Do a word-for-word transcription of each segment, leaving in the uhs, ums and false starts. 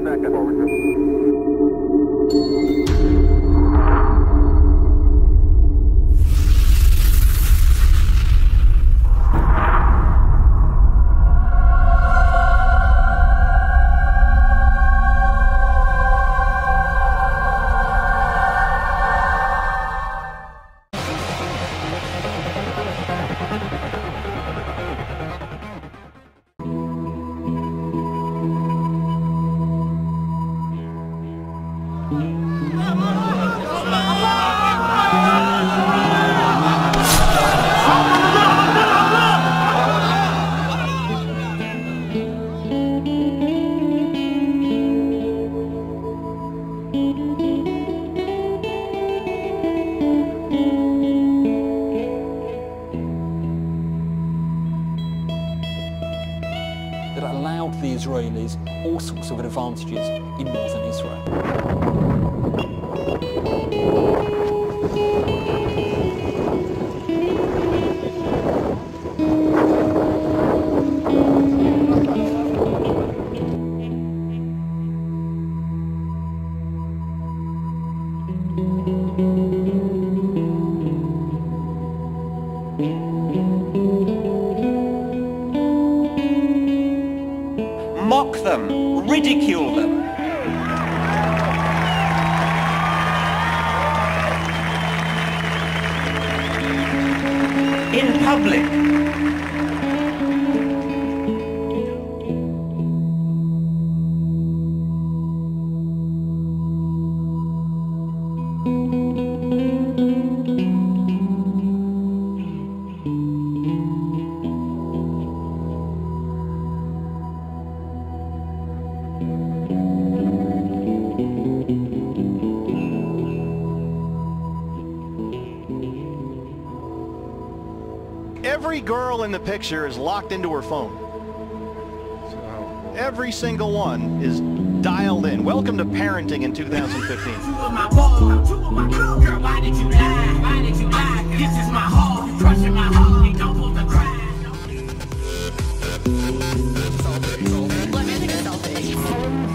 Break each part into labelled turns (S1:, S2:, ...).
S1: back up over here.
S2: That allowed the Israelis all sorts of advantages in northern Israel.
S3: Mock them, ridicule them. In public.
S4: Every girl in the picture is locked into her phone. Every single one is dialed in. Welcome to parenting in two thousand fifteen.
S5: Girl, why did you lie? Why did you lie? This is my heart, you crushing my heart. Don't pull the cry.
S6: Let me take a selfie.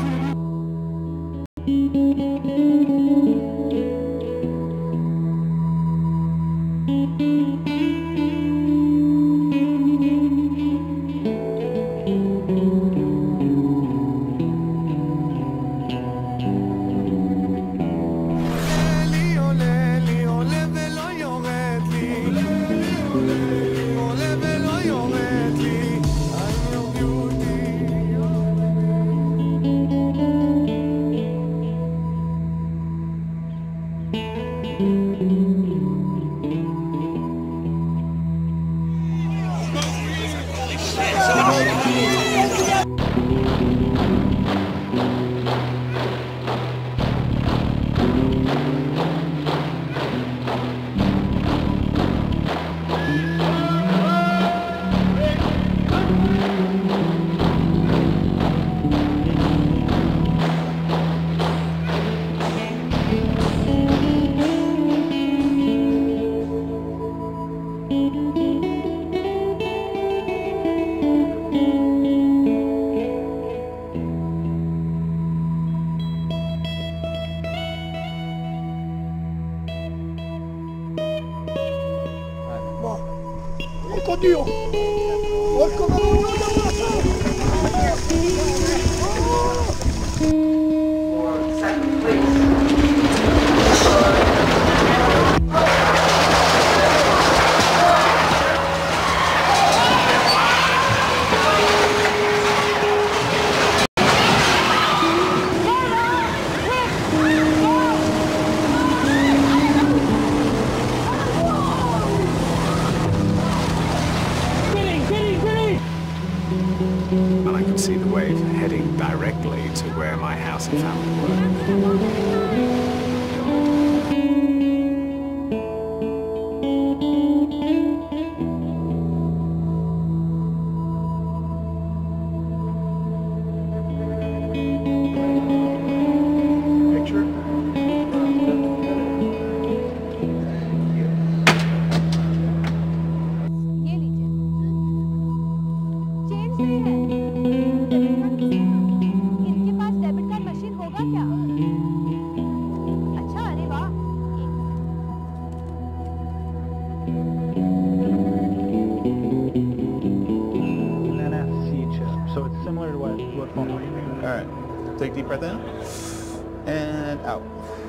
S7: Porco Dio! Porco
S5: For second place.
S8: And I could see the wave heading directly to where my house and family were.
S6: ये लीजिए change नहीं है इनके पास debit card
S7: So it's similar to what, what fall breathing.
S1: All right. Take a deep breath in. And out.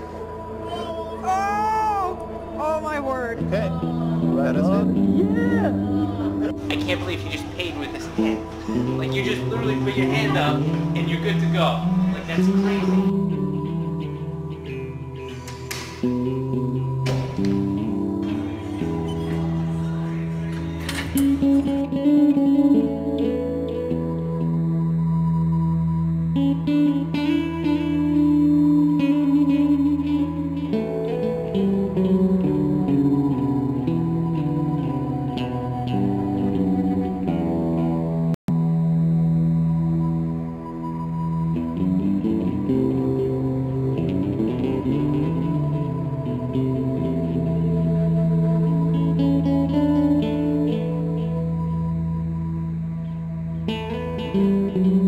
S6: Oh! Oh my word.
S1: Okay. That is it.
S3: I can't believe you just paid with this hand. Like, you just literally put your hand up and you're good to go. Like, that's crazy.
S5: Thank you.